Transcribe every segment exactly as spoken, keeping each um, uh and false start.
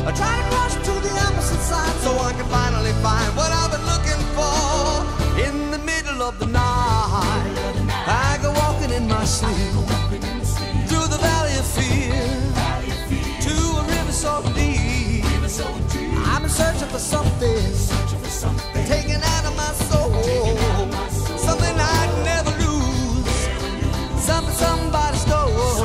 I try to cross to the opposite side so I can finally find what I've been looking for. In the middle of the night, I go walking in my sleep through the valley of fear to a river so deep. I've been searching for something taken out of my soul, something I'd never lose, something somebody stole.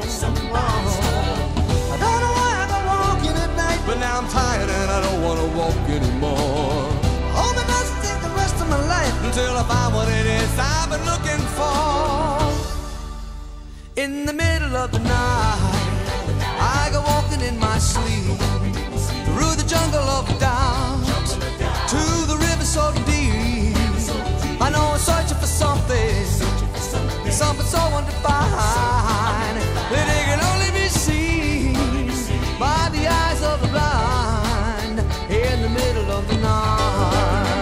I don't know why I go walking at night, but now I'm tired and I don't want to walk anymore. Hope it doesn't take the rest of my life until I find what it is I've been looking for. In the middle of the night, I go walking in my sleep through the jungle of doubt to the river so deep. I know I'm searching for something, something so undefined that it can only be seen by the eyes of the blind. In the middle of the night.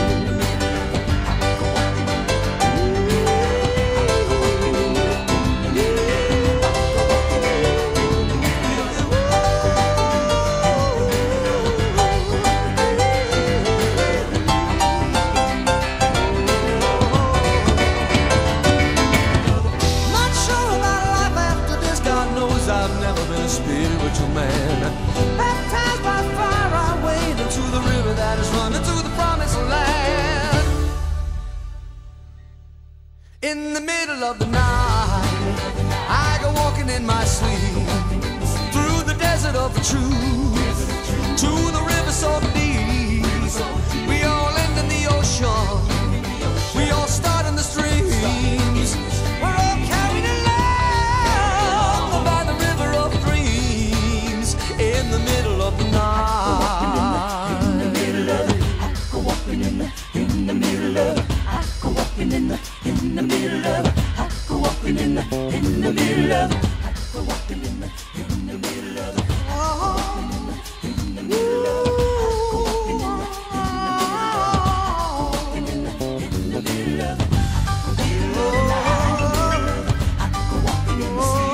Spiritual man, baptized by fire, I wade into the river that is running to the promised land. In the middle of the night, I go walking in my sleep through the desert of the truth to the river so deep. We all end in the ocean, we all start in the streams. We're all carried along by the river of dreams. In the middle of the night, in the middle of it, I go walking in the, in the middle of it, I go walking in the, in the middle of it, I go walking in the, in the middle of it, I go walking in the, in the middle of it, oh, in the middle of it, I go walking in the, in the middle of it, in the middle of it, I go walking in the sea.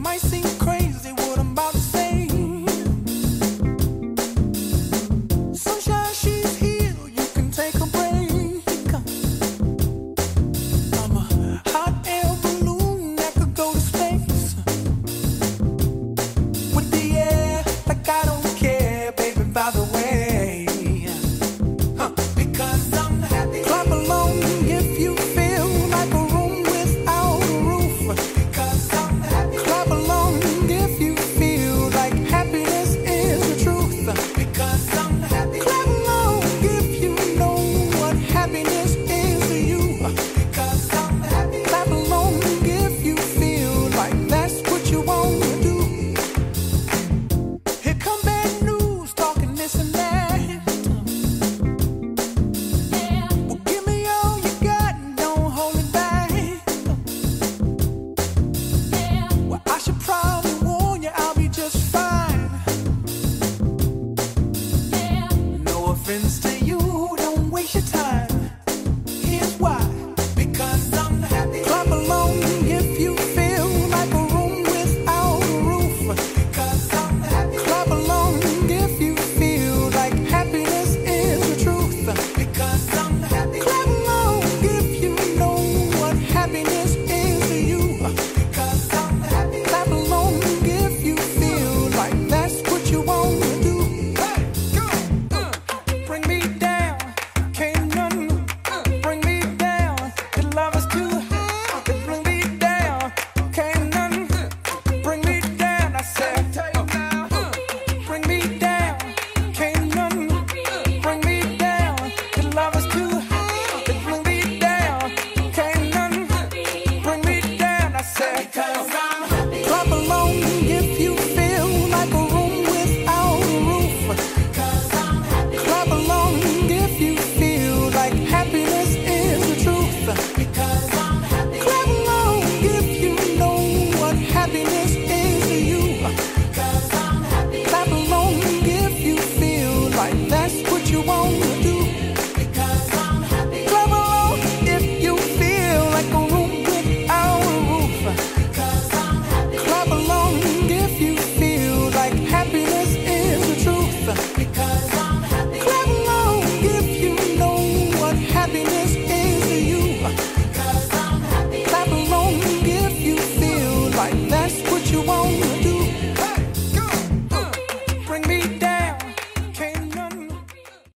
might seem crazy what I'm about to say. Sunshine, she's here, you can take a break. I'm a hot air balloon that could go to space. With the air, like I don't care, baby, by the way. Huh. Because I'm happy. Clap along if you feel like a room without a roof. Because I'm happy. Clap along if you feel like happiness is the truth. Because I'm happy. Clap along if you know what happiness is to you. Because I'm happy. Clap along if you feel like that's what you want to do. Here come bad news, talking this and that. Well, give me all you got and don't hold it back. Well, I should probably warn you, I'll be just fine. No offense to you, don't waste your time. Here's why. Because I'm happy. Clap along if you feel like a room without a roof. Because I'm happy. Clap along if you feel like happiness is the truth. Because I'm happy. Clap along if you know what happiness is to you. Because I'm happy. Clap along if you feel like that's what you want to do. Hey, go, uh, bring me down, can't none bring me down. The love is too high. Bring me down, can't none bring me down. I said, bring me down, can't none bring me down. The love is too high. Bring me down, can't none bring me down. I said, because